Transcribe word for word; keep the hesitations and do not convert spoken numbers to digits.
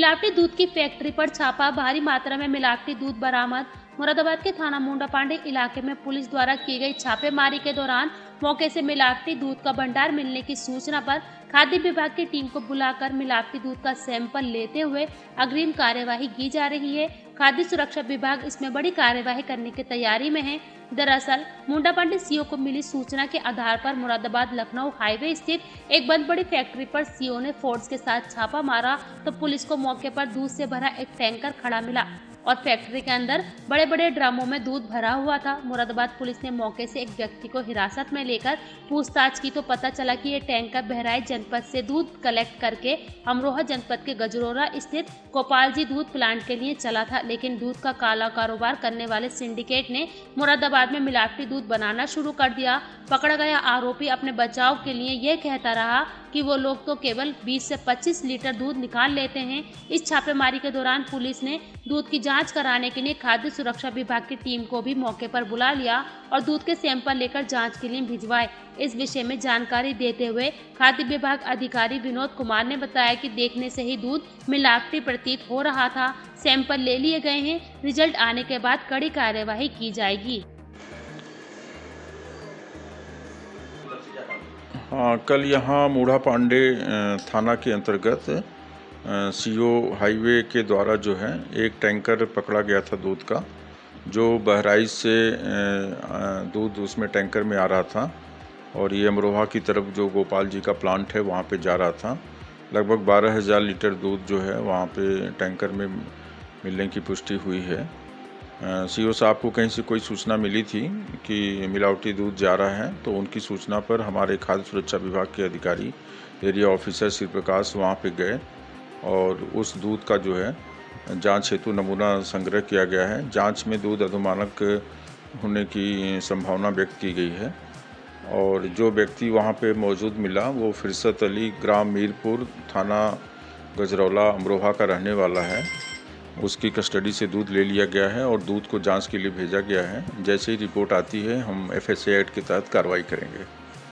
मिलावटी दूध की फैक्ट्री पर छापा, भारी मात्रा में मिलावटी दूध बरामद। मुरादाबाद के थाना मुंडा पांडे इलाके में पुलिस द्वारा की गई छापेमारी के दौरान मौके से मिलावटी दूध का भंडार मिलने की सूचना पर खाद्य विभाग की टीम को बुलाकर मिलावटी दूध का सैंपल लेते हुए अग्रिम कार्यवाही की जा रही है। खाद्य सुरक्षा विभाग इसमें बड़ी कार्यवाही करने की तैयारी में है। दरअसल मुंडा पांडे सीओ को मिली सूचना के आधार पर मुरादाबाद लखनऊ हाईवे स्थित एक बंद पड़ी फैक्ट्री पर सीओ ने फोर्स के साथ छापा मारा तो पुलिस को मौके पर दूध से भरा एक टैंकर खड़ा मिला और फैक्ट्री के अंदर बड़े बड़े ड्रमों में दूध भरा हुआ था। मुरादाबाद पुलिस ने मौके से एक व्यक्ति को हिरासत में लेकर पूछताछ की तो पता चला कि ये टैंकर बहराइच जनपद से दूध कलेक्ट करके अमरोहा जनपद के गजरौरा स्थित गोपाल जी दूध प्लांट के लिए चला था, लेकिन दूध का काला कारोबार करने वाले सिंडिकेट ने मुरादाबाद में मिलावटी दूध बनाना शुरू कर दिया। पकड़ा गया आरोपी अपने बचाव के लिए यह कहता रहा कि वो लोग तो केवल बीस से पच्चीस लीटर दूध निकाल लेते हैं। इस छापेमारी के दौरान पुलिस ने दूध की जांच कराने के लिए खाद्य सुरक्षा विभाग की टीम को भी मौके पर बुला लिया और दूध के सैंपल लेकर जांच के लिए भिजवाए। इस विषय में जानकारी देते हुए खाद्य विभाग अधिकारी विनोद कुमार ने बताया कि देखने से ही दूध मिलावटी प्रतीत हो रहा था। सैंपल ले लिए गए हैं, रिजल्ट आने के बाद कड़ी कार्यवाही की जाएगी। हाँ, कल यहाँ मुंडा पांडे थाना के अंतर्गत सीओ हाईवे के द्वारा जो है एक टैंकर पकड़ा गया था दूध का, जो बहराइच से दूध उसमें टैंकर में आ रहा था और ये अमरोहा की तरफ जो गोपाल जी का प्लांट है वहाँ पे जा रहा था। लगभग बारह हज़ार लीटर दूध जो है वहाँ पे टैंकर में मिलने की पुष्टि हुई है। सीओ साहब को कहीं से कोई सूचना मिली थी कि मिलावटी दूध जा रहा है, तो उनकी सूचना पर हमारे खाद्य सुरक्षा विभाग के अधिकारी एरिया ऑफिसर श्री प्रकाश वहाँ पे गए और उस दूध का जो है जांच हेतु नमूना संग्रह किया गया है। जांच में दूध अधुमानक होने की संभावना व्यक्त की गई है और जो व्यक्ति वहाँ पे मौजूद मिला वो फिरसत अली, ग्राम मीरपुर, थाना गजरौला, अमरोहा का रहने वाला है। उसकी कस्टडी से दूध ले लिया गया है और दूध को जांच के लिए भेजा गया है। जैसे ही रिपोर्ट आती है हम एफ एस ए एक्ट के तहत कार्रवाई करेंगे।